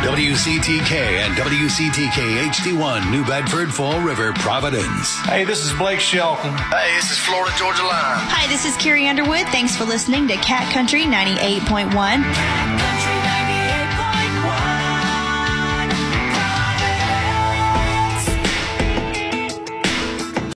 WCTK and WCTK HD1, New Bedford, Fall River, Providence. Hey, this is Blake Shelton. Hey, this is Florida Georgia Line. Hi, this is Carrie Underwood. Thanks for listening to Cat Country 98.1.